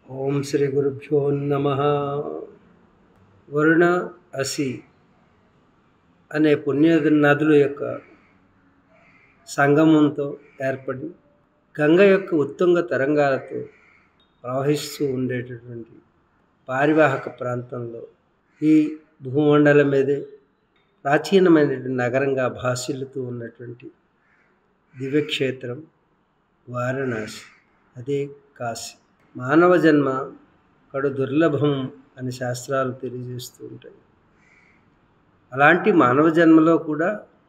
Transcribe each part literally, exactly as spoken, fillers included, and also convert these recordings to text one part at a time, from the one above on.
ఓం శ్రీ గురుభ్యో నమః. వరుణ, అసి అనే పుణ్య నదుల యొక్క సంగమంతో ఏర్పడి గంగ యొక్క ఉత్తుంగ తరంగాలతో ప్రవహిస్తూ ఉండేటటువంటి పారివాహక ప్రాంతంలో ఈ భూమండలం మీదే ప్రాచీనమైనటువంటి నగరంగా భాసిల్లుతూ ఉన్నటువంటి దివ్యక్షేత్రం వారణాసి, అదే కాశీ. మానవ జన్మ కడు దుర్లభం అని శాస్త్రాలు తెలియజేస్తూ ఉంటాయి. అలాంటి మానవ జన్మలో కూడా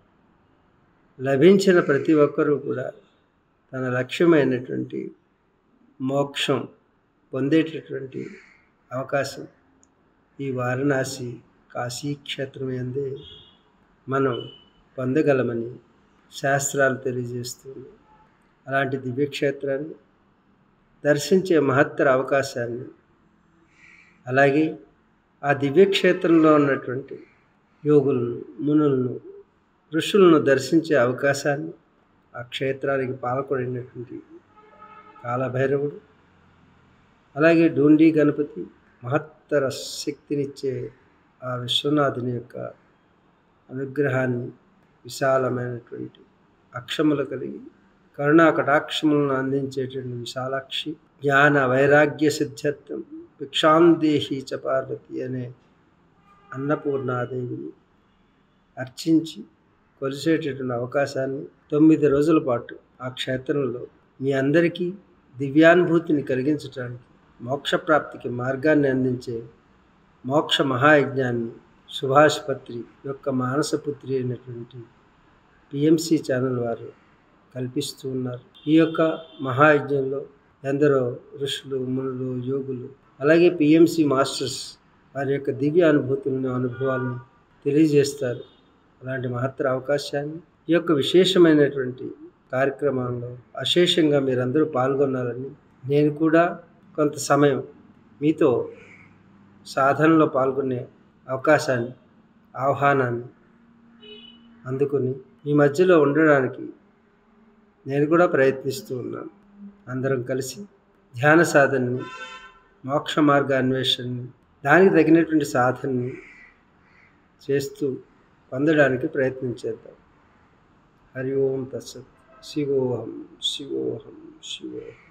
లభించిన ప్రతి ఒక్కరూ కూడా తన లక్ష్యమైనటువంటి మోక్షం పొందేటటువంటి అవకాశం ఈ వారణాసి కాశీ క్షేత్రం యందే మనం పొందగలమని శాస్త్రాలు తెలియజేస్తుంది. అలాంటి దివ్యక్షేత్రాన్ని దర్శించే మహత్తర అవకాశాన్ని, అలాగే ఆ దివ్యక్షేత్రంలో ఉన్నటువంటి యోగులను, మునులను, ఋషులను దర్శించే అవకాశాన్ని ఆ క్షేత్రానికి పాలకుడైనటువంటి కాలభైరవుడు, అలాగే డూండి గణపతి, మహత్తర శక్తినిచ్చే ఆ విశ్వనాథుని యొక్క అనుగ్రహాన్ని, విశాలమైనటువంటి అక్షములు కలిగి కరుణా కటాక్షములను అందించేటువంటి విశాలాక్షి, జ్ఞాన వైరాగ్య సిద్ధ్యర్థం భిక్షాందేహి చ పార్వతి అనే అన్నపూర్ణాదేవిని అర్చించి కొలిసేటటువంటి అవకాశాన్ని తొమ్మిది రోజుల పాటు ఆ క్షేత్రంలో మీ అందరికీ దివ్యానుభూతిని కలిగించడానికి, మోక్షప్రాప్తికి మార్గాన్ని అందించే మోక్ష మహాయజ్ఞాన్ని సుభాష్ పత్రి యొక్క మానసపుత్రి అయినటువంటి పిఎంసి ఛానల్ వారు కల్పిస్తూ ఉన్నారు. ఈ యొక్క మహాయజ్ఞంలో ఎందరో ఋషులు, మునులు, యోగులు, అలాగే పిఎంసి మాస్టర్స్ వారి యొక్క దివ్య అనుభూతులను, అనుభవాలను తెలియజేస్తారు. అలాంటి మహత్తర అవకాశాన్ని, ఈ యొక్క విశేషమైనటువంటి కార్యక్రమంలో అశేషంగా మీరందరూ పాల్గొనాలని, నేను కూడా కొంత సమయం మీతో సాధనలో పాల్గొనే అవకాశాన్ని, ఆహ్వానాన్ని అందుకుని మీ మధ్యలో ఉండడానికి నేను కూడా ప్రయత్నిస్తూ ఉన్నాను. అందరం కలిసి ధ్యాన సాధనని, మోక్ష మార్గ అన్వేషణని, దానికి తగినటువంటి సాధనని చేస్తూ పొందడానికి ప్రయత్నం చేద్దాం. హరి ఓం తత్సత్. శివోహం శివోహం శివోహం.